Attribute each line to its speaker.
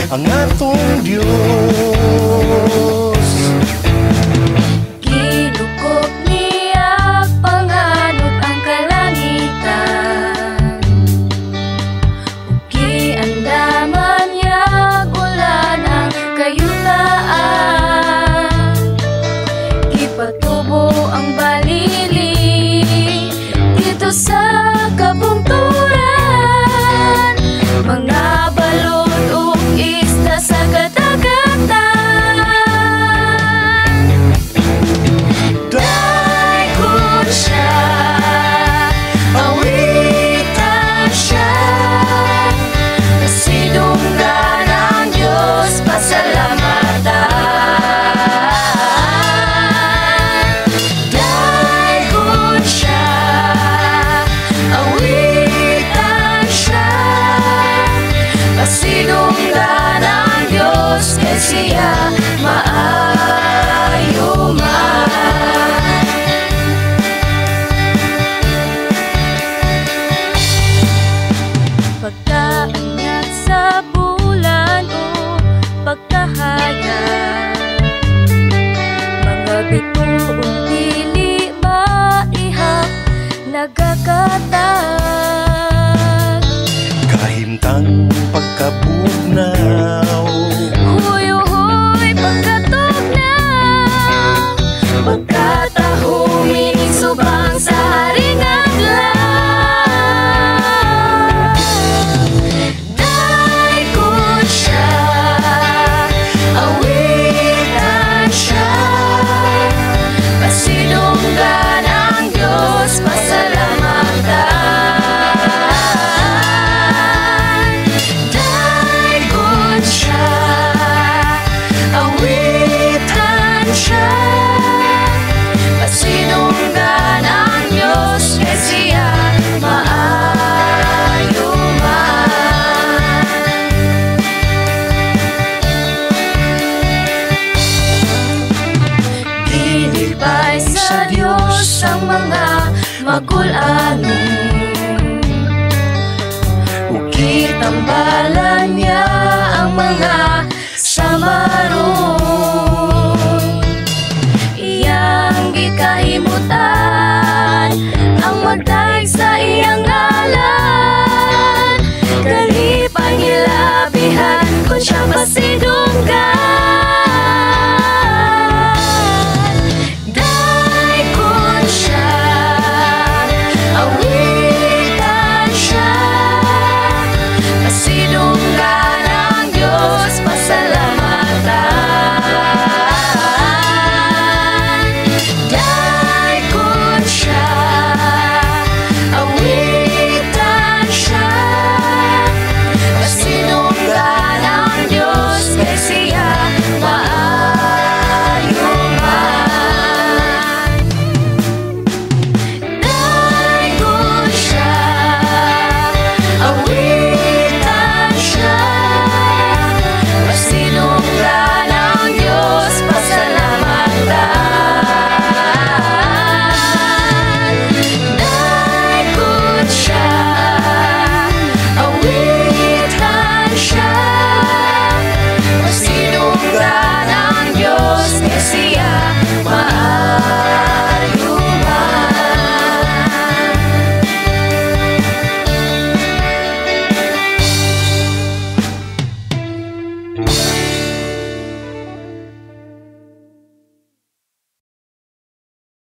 Speaker 1: ang atong Diyos.
Speaker 2: Ginukop niya panganod ang kalangitan, ug giandaman niya ulan ang kayutaan. Ipatubo ang balili dito sa kabungturan, mga balon ug isda sa kadagatan. Dagon siya, awitan siya, sinunggan ang Diyos, pasalamatan. Dagon siya, awitan siya, pasinunggan ang Diyos, kay siya maayo man. Pagkaanyag sa bulan o pagkahayag, mga bituon dili maihap nagakatag.
Speaker 1: Kahimtang pagkabugnaw,
Speaker 2: Huy-huy pagkatugnaw, pagkatahong minisubang sa haring adlaw. Dagon siya, awitan siya, pasinunggan ang Diyos, pasalamatan. Dagon siya, awitan siya, pasinunggan ang Diyos, kay siya maayo man. Ginibay sa Diyos ang mga magul-anon, ug gitambal